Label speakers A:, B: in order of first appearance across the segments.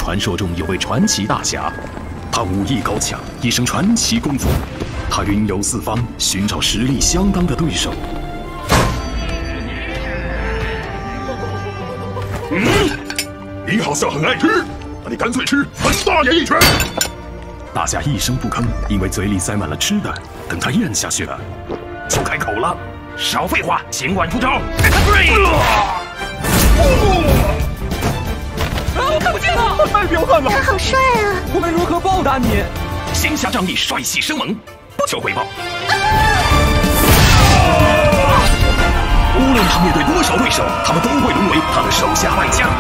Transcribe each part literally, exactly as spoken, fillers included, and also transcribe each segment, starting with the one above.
A: 传说中有位传奇大侠，他武艺高强，一身传奇功夫。他云游四方，寻找实力相当的对手。
B: 嗯，你好像很爱吃，那你干脆吃本大爷一拳。
A: 大侠一声不吭，因为嘴里塞满了吃的，等他咽下去了，就开口了。
C: 少废话，尽管出招！
D: 我看不见了！太彪悍了！
E: 他好帅啊！
D: 我们如何报答你？
C: 行侠仗义，帅气生猛，不求回报。无论他面对多少对手，他们都会沦为他的手下败将。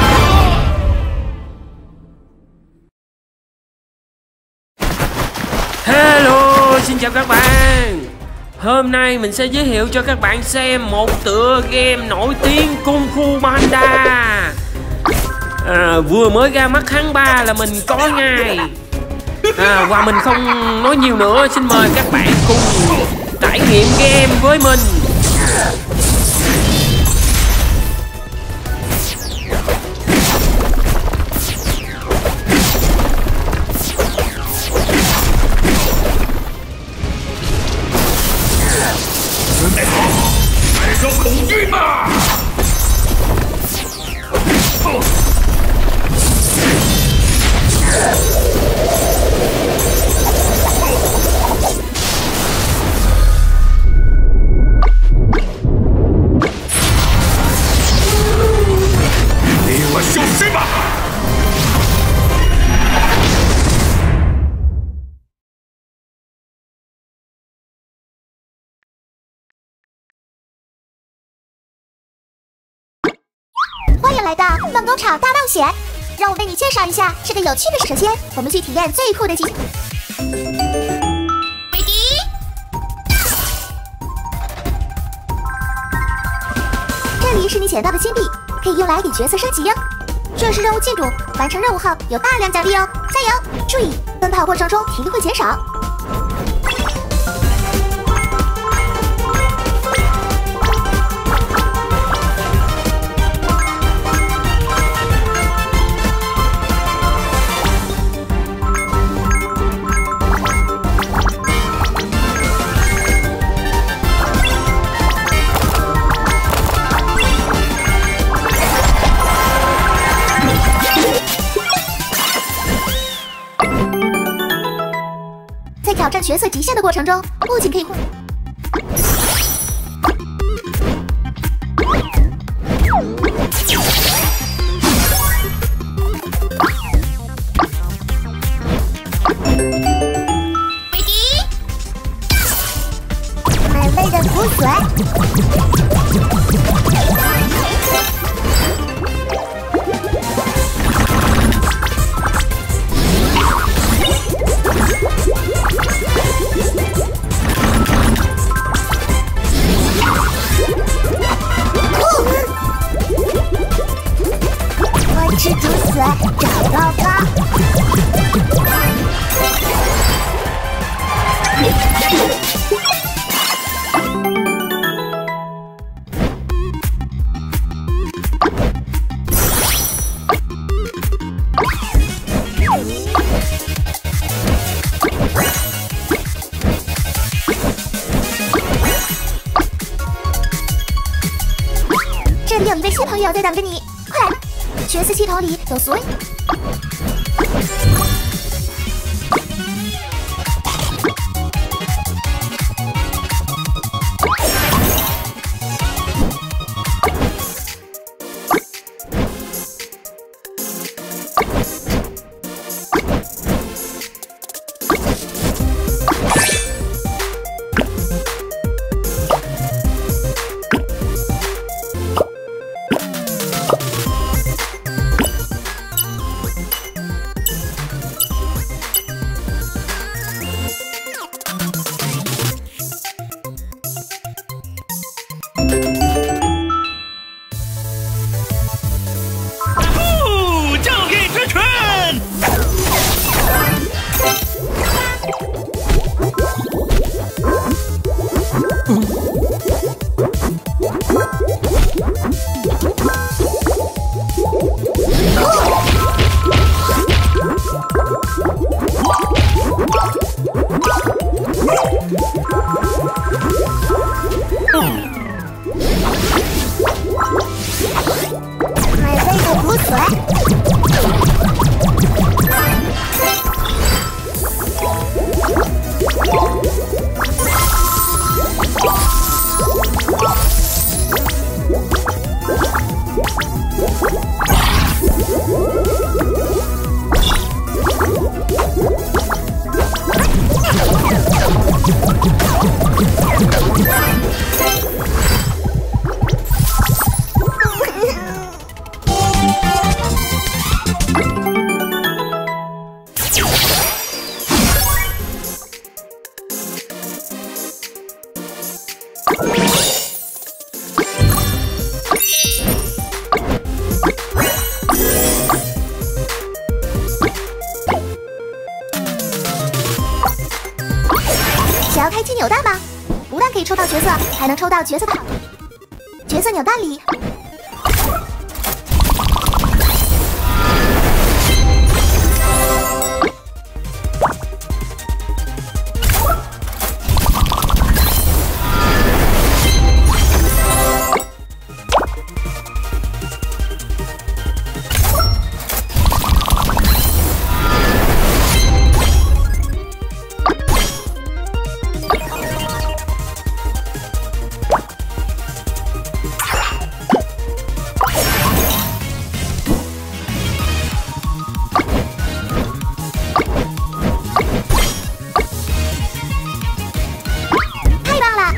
F: Hello, xin chào các bạn. Hôm nay mình sẽ giới thiệu cho các bạn xem một tựa game nổi tiếng Kung Fu Panda. À, vừa mới ra mắt tháng ba là mình có ngay. À, và mình không nói nhiều nữa, xin mời các bạn cùng trải nghiệm game với mình.
E: Hello， 欢迎来到梦工厂大冒险，让我为你介绍一下这个有趣的。首先，我们去体验最酷的机。Ready？ 这里是你捡到的金币，可以用来给角色升级哟。这是任务进度，完成任务后有大量奖励哦，加油！注意，奔跑过程中体力会减少。在挑战角色极限的过程中，不仅可以获。Ready？ 美味的骨髓。吃竹笋，长高高。这里有一位新朋友在等着你，快来吧！角色系统里有所有。 扭蛋吗？不但可以抽到角色，还能抽到角色套。角色扭蛋里。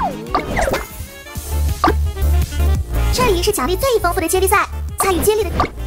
E: 这里是奖励最丰富的接力赛，参与接力的。